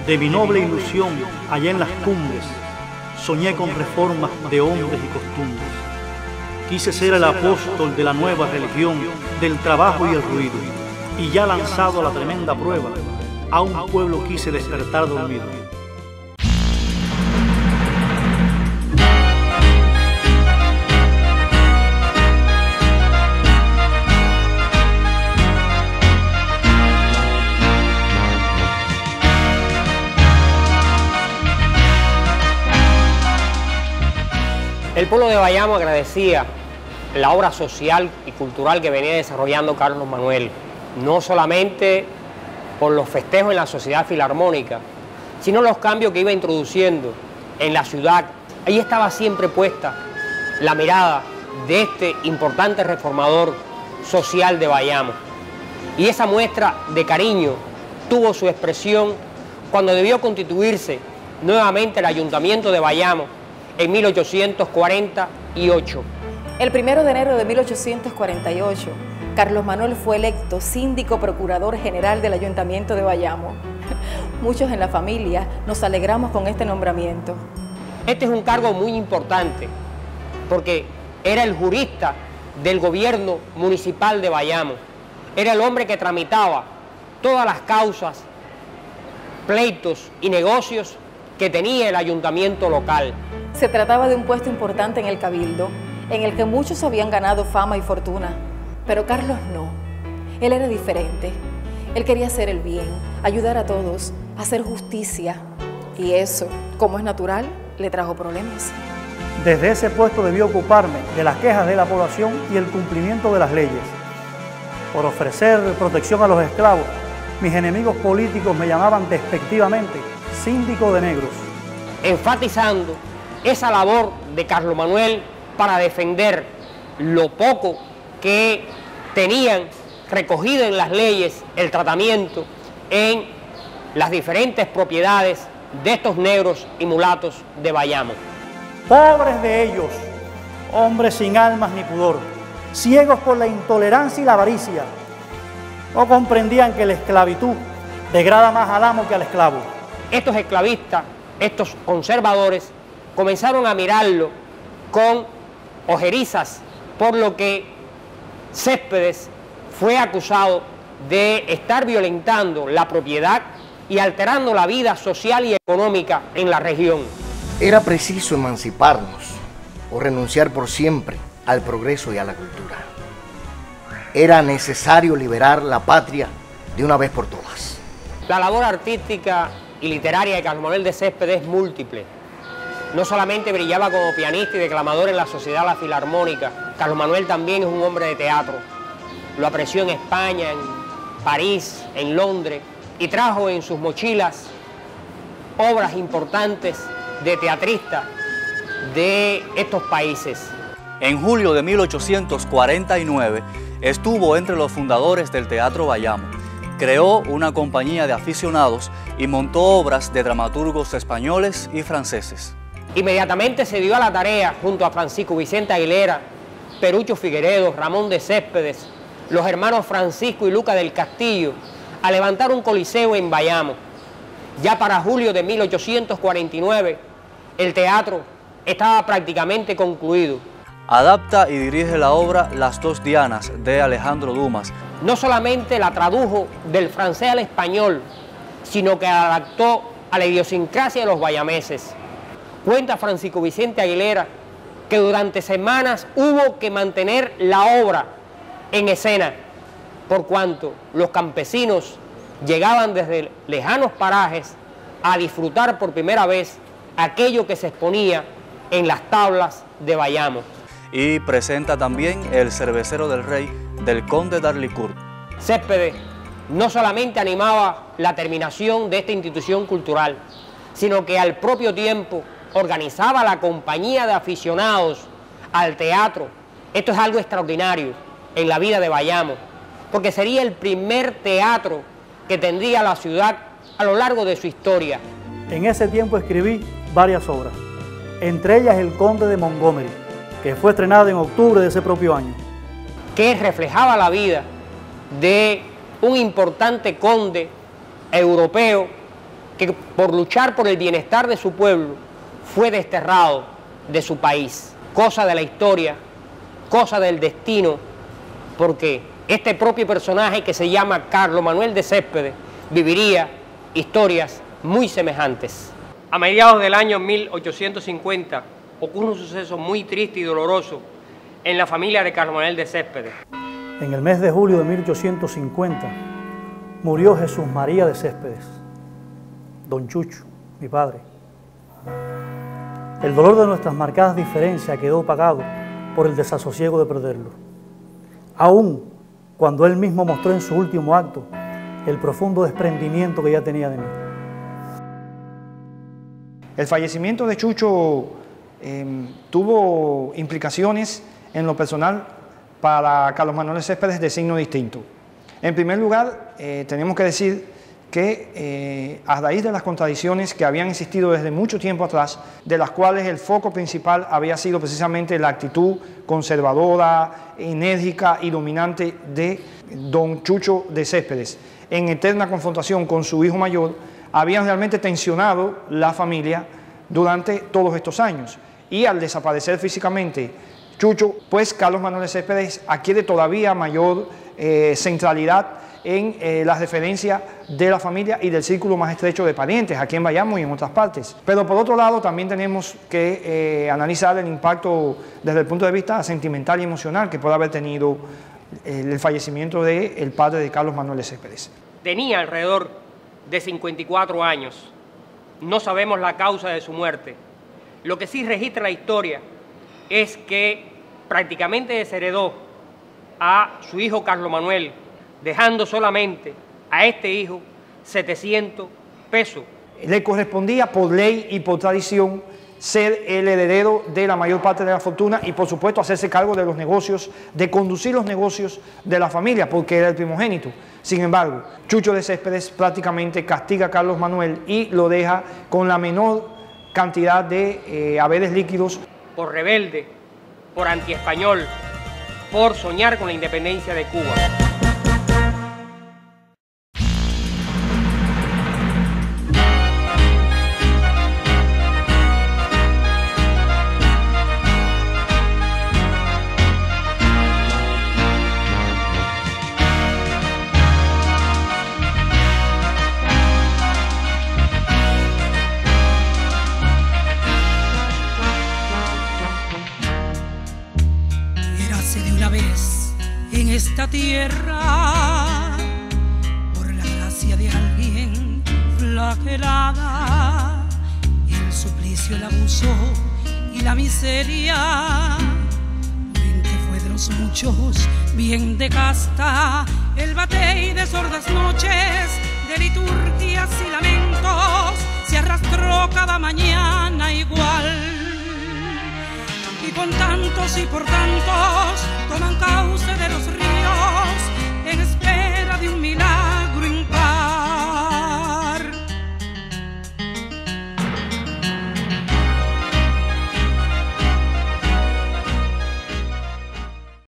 De mi noble ilusión, allá en las cumbres, soñé con reformas de hombres y costumbres. Quise ser el apóstol de la nueva religión, del trabajo y el ruido. Y ya lanzado a la tremenda prueba, a un pueblo quise despertar dormido. El pueblo de Bayamo agradecía la obra social y cultural que venía desarrollando Carlos Manuel, no solamente por los festejos en la Sociedad Filarmónica, sino los cambios que iba introduciendo en la ciudad. Ahí estaba siempre puesta la mirada de este importante reformador social de Bayamo. Y esa muestra de cariño tuvo su expresión cuando debió constituirse nuevamente el Ayuntamiento de Bayamo en 1848. El 1 de enero de 1848, Carlos Manuel fue electo síndico procurador general del Ayuntamiento de Bayamo. Muchos en la familia nos alegramos con este nombramiento. Este es un cargo muy importante porque era el jurista del gobierno municipal de Bayamo. Era el hombre que tramitaba todas las causas, pleitos y negocios que tenía el ayuntamiento local. Se trataba de un puesto importante en el cabildo, en el que muchos habían ganado fama y fortuna. Pero Carlos no. Él era diferente. Él quería hacer el bien, ayudar a todos, hacer justicia. Y eso, como es natural, le trajo problemas. Desde ese puesto debí ocuparme de las quejas de la población y el cumplimiento de las leyes. Por ofrecer protección a los esclavos, mis enemigos políticos me llamaban despectivamente síndico de negros. Enfatizando esa labor de Carlos Manuel para defender lo poco que tenían recogido en las leyes, el tratamiento en las diferentes propiedades de estos negros y mulatos de Bayamo. Pobres de ellos, hombres sin almas ni pudor, ciegos por la intolerancia y la avaricia, no comprendían que la esclavitud degrada más al amo que al esclavo. Estos esclavistas, estos conservadores, comenzaron a mirarlo con ojerizas, por lo que Céspedes fue acusado de estar violentando la propiedad y alterando la vida social y económica en la región. Era preciso emanciparnos o renunciar por siempre al progreso y a la cultura. Era necesario liberar la patria de una vez por todas. La labor artística y literaria de Carlos Manuel de Céspedes es múltiple. No solamente brillaba como pianista y declamador en la Sociedad La Filarmónica, Carlos Manuel también es un hombre de teatro. Lo apreció en España, en París, en Londres, y trajo en sus mochilas obras importantes de teatristas de estos países. En julio de 1849 estuvo entre los fundadores del Teatro Bayamo. Creó una compañía de aficionados y montó obras de dramaturgos españoles y franceses. Inmediatamente se dio a la tarea, junto a Francisco Vicente Aguilera, Perucho Figueredo, Ramón de Céspedes, los hermanos Francisco y Luca del Castillo, a levantar un coliseo en Bayamo. Ya para julio de 1849, el teatro estaba prácticamente concluido. Adapta y dirige la obra Las dos Dianas de Alejandro Dumas. No solamente la tradujo del francés al español, sino que adaptó a la idiosincrasia de los bayameses. Cuenta Francisco Vicente Aguilera que durante semanas hubo que mantener la obra en escena, por cuanto los campesinos llegaban desde lejanos parajes a disfrutar por primera vez aquello que se exponía en las tablas de Bayamo. Y presenta también El cervecero del rey, del conde d'Arlicourt. Céspedes no solamente animaba la terminación de esta institución cultural, sino que al propio tiempo organizaba la compañía de aficionados al teatro. Esto es algo extraordinario en la vida de Bayamo, porque sería el primer teatro que tendría la ciudad a lo largo de su historia. En ese tiempo escribí varias obras, entre ellas El Conde de Montgomery, que fue estrenada en octubre de ese propio año. Que reflejaba la vida de un importante conde europeo que por luchar por el bienestar de su pueblo fue desterrado de su país. Cosa de la historia, cosa del destino, porque este propio personaje que se llama Carlos Manuel de Céspedes viviría historias muy semejantes. A mediados del año 1850 ocurre un suceso muy triste y doloroso en la familia de Carlos Manuel de Céspedes. En el mes de julio de 1850 murió Jesús María de Céspedes, don Chucho, mi padre. El dolor de nuestras marcadas diferencias quedó pagado por el desasosiego de perderlo, aun cuando él mismo mostró en su último acto el profundo desprendimiento que ya tenía de mí. El fallecimiento de Chucho tuvo implicaciones en lo personal para Carlos Manuel de Céspedes de signo distinto. En primer lugar, tenemos que decir que a raíz de las contradicciones que habían existido desde mucho tiempo atrás, de las cuales el foco principal había sido precisamente la actitud conservadora, enérgica y dominante de don Chucho de Céspedes, en eterna confrontación con su hijo mayor, habían realmente tensionado la familia durante todos estos años. Y al desaparecer físicamente Chucho, pues Carlos Manuel de Céspedes adquiere todavía mayor centralidad en la referencia de la familia y del círculo más estrecho de parientes, aquí en Bayamo y en otras partes. Pero por otro lado también tenemos que analizar el impacto desde el punto de vista sentimental y emocional que puede haber tenido el fallecimiento del padre de Carlos Manuel de Céspedes. Tenía alrededor de 54 años. No sabemos la causa de su muerte. Lo que sí registra la historia es que prácticamente desheredó a su hijo Carlos Manuel, dejando solamente a este hijo 700 pesos. Le correspondía por ley y por tradición ser el heredero de la mayor parte de la fortuna y por supuesto hacerse cargo de los negocios, de conducir los negocios de la familia, porque era el primogénito. Sin embargo, Chucho de Céspedes prácticamente castiga a Carlos Manuel y lo deja con la menor cantidad de haberes líquidos. Por rebelde, por antiespañol, por soñar con la independencia de Cuba. En esta tierra, por la gracia de alguien flagelada, el suplicio, el abuso y la miseria, bien que fue de los muchos, bien de casta, el batey de sordas noches, de liturgias y lamentos, se arrastró cada mañana igual. Y con tantos y por tantos, tomando